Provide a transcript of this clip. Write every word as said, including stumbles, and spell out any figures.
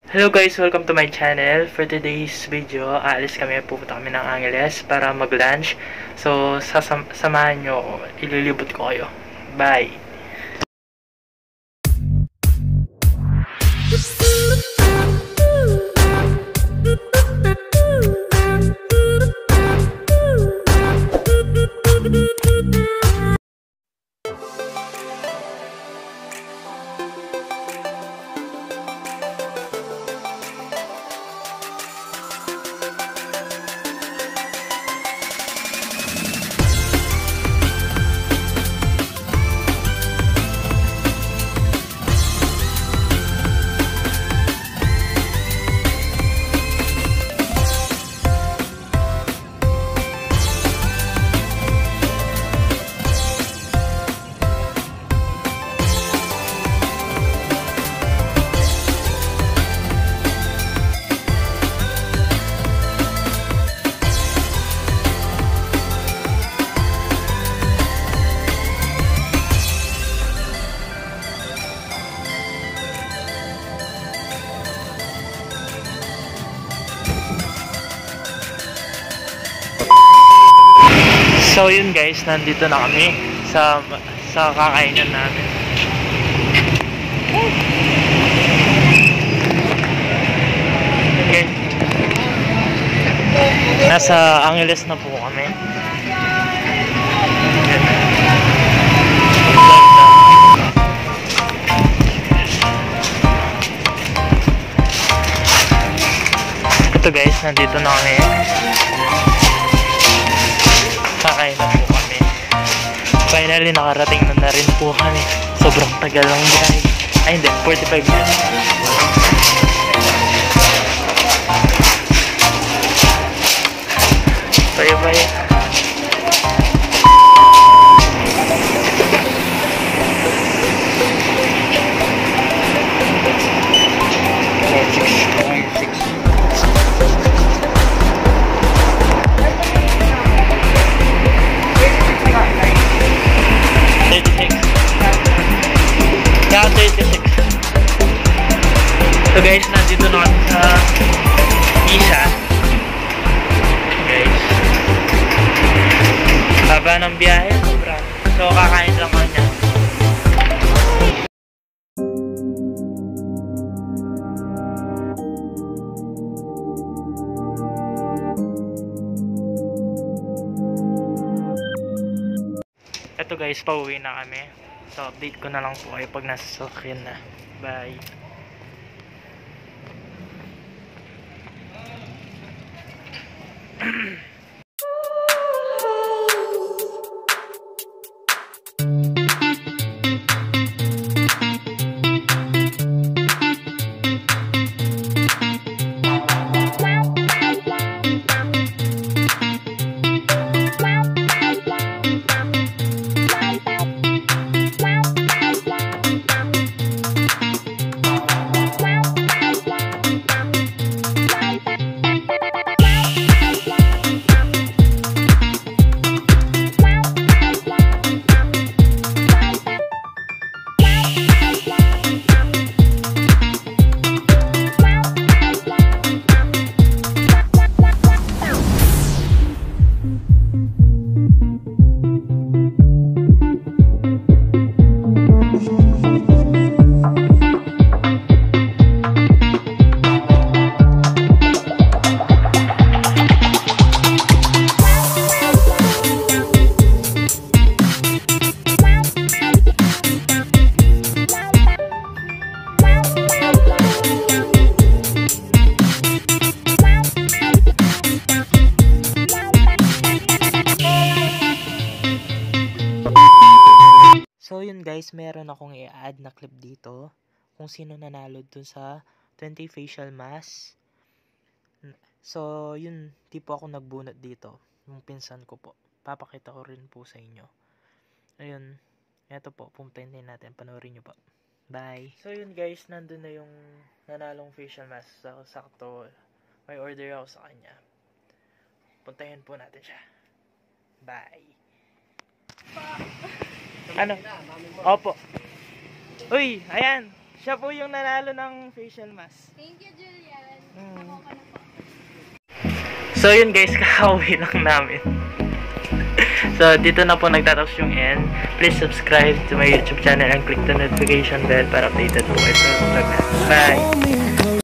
Hello guys, welcome to my channel. For today's video, aalis kami, pupunta kami ng Angeles para mag-lunch. So, sasam samahan nyo ako, ililibot ko kayo. Bye! So yun guys, nandito na kami sa sa kakainan namin. Okay. Nasa Angeles na po kami. Ito guys, nandito na kami. Kakain na po kami. Finally, nakarating na na rin po kami. Sobrang tagal lang biyahe. Ay hindi, forty-five minutes. Bye bye. So guys, nandito na kami sa isa. Guys, haba ng biyahe, sobra. So kakain lang ko niya. Ito guys, pauwi na kami. So update ko na lang po kayo pag nasa sasakyan na. Bye. So yun guys, meron akong i-add na clip dito kung sino nanalo dun sa twenty facial mask. So yun, di po ako nagbunot dito, yung pinsan ko po. Papakita ko rin po sa inyo. Ayun, eto po, pumuntahin din natin, panoorin nyo po. Bye. So yun guys, nandun na yung nanalong facial mask. So, sakto, may order ako sa kanya. Puntahin po natin siya. Bye. Ano? Opo. Uy, ayan. Siya po yung nanalo ng facial mask. Thank you, Julian. Mm. Ako ka na po. So yun guys, kakauwi lang namin. So dito na po nagtatapos yung end. Please subscribe to my YouTube channel and click the notification bell para updated po kayo sa vlog na. Bye!